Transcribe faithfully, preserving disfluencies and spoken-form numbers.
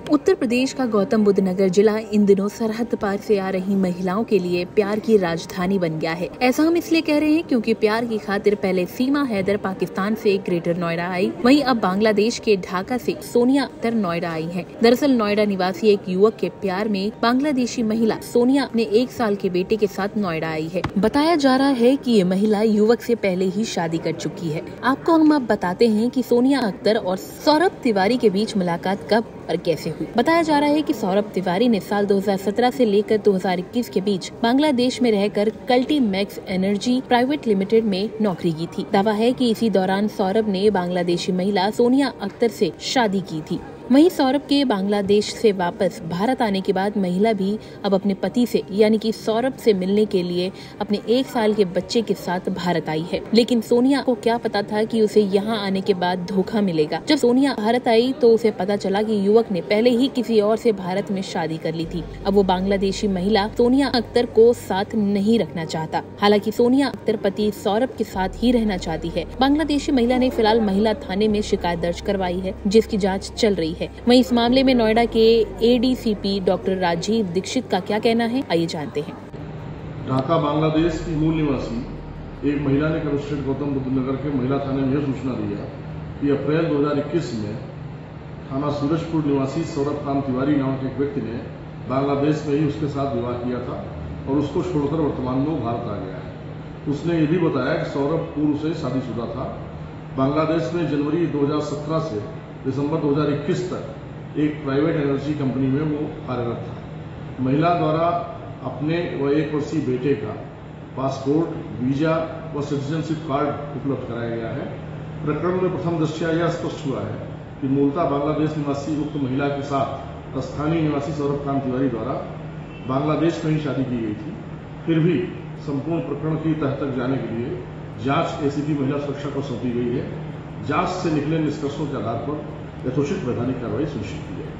उत्तर प्रदेश का गौतम बुद्ध नगर जिला इन दिनों सरहद पार से आ रही महिलाओं के लिए प्यार की राजधानी बन गया है। ऐसा हम इसलिए कह रहे हैं क्योंकि प्यार की खातिर पहले सीमा हैदर पाकिस्तान से ग्रेटर नोएडा आई, वहीं अब बांग्लादेश के ढाका से सोनिया अख्तर नोएडा आई हैं। दरअसल नोएडा निवासी एक युवक के प्यार में बांग्लादेशी महिला सोनिया अपने एक साल के बेटे के साथ नोएडा आई है। बताया जा रहा है कि ये महिला युवक से पहले ही शादी कर चुकी है। आपको हम अब बताते हैं कि सोनिया अख्तर और सौरभ तिवारी के बीच मुलाकात कब और कैसे हुई। बताया जा रहा है कि सौरभ तिवारी ने साल दो हज़ार सत्रह से लेकर दो हज़ार इक्कीस के बीच बांग्लादेश में रहकर कल्टी मैक्स एनर्जी प्राइवेट लिमिटेड में नौकरी की थी। दावा है कि इसी दौरान सौरभ ने बांग्लादेशी महिला सोनिया अख्तर से शादी की थी। वहीं सौरभ के बांग्लादेश से वापस भारत आने के बाद महिला भी अब अपने पति से यानी कि सौरभ से मिलने के लिए अपने एक साल के बच्चे के साथ भारत आई है। लेकिन सोनिया को क्या पता था कि उसे यहाँ आने के बाद धोखा मिलेगा। जब सोनिया भारत आई तो उसे पता चला कि युवक ने पहले ही किसी और से भारत में शादी कर ली थी। अब वो बांग्लादेशी महिला सोनिया अख्तर को साथ नहीं रखना चाहता। हालांकि सोनिया अख्तर पति सौरभ के साथ ही रहना चाहती है। बांग्लादेशी महिला ने फिलहाल महिला थाने में शिकायत दर्ज करवाई है, जिसकी जाँच चल रही है। वहीं इस मामले में नोएडा के एडीसीपी डॉक्टर राजीव दीक्षित का क्या कहना है, आइए जानते हैं। ढाका बांग्लादेश की मूल निवासी एक महिला ने कमिश्नरेट गौतम बुद्ध नगर के महिला थाने में यह सूचना दिया कि अप्रैल दो हज़ार इक्कीस में थाना सूरजपुर निवासी सौरभ खान तिवारी नामक एक व्यक्ति ने बांग्लादेश में ही उसके साथ विवाह किया था और उसको छोड़कर वर्तमान में वो भारत आ गया है। उसने ये भी बताया कि सौरभ पूर्व से शादीशुदा था। बांग्लादेश में जनवरी दो हज़ार सत्रह से दिसंबर दो हज़ार इक्कीस तक एक प्राइवेट एनर्जी कंपनी में वो कार्यरत था। महिला द्वारा अपने व एक वर्षीय बेटे का पासपोर्ट, वीजा व सिटीजनशिप कार्ड उपलब्ध कराया गया है। प्रकरण में प्रथम दृष्टया यह स्पष्ट हुआ है कि मूलतः बांग्लादेश निवासी उक्त महिला के साथ स्थानीय निवासी सौरभ खान तिवारी द्वारा बांग्लादेश में ही शादी की गई थी। फिर भी संपूर्ण प्रकरण की तह तक जाने के लिए जांच एसीपी महिला सुरक्षा को सौंपी गई है। जांच से निकले निष्कर्षों के आधार पर यथोचित वैधानिक कार्रवाई सुनिश्चित की जाएगी।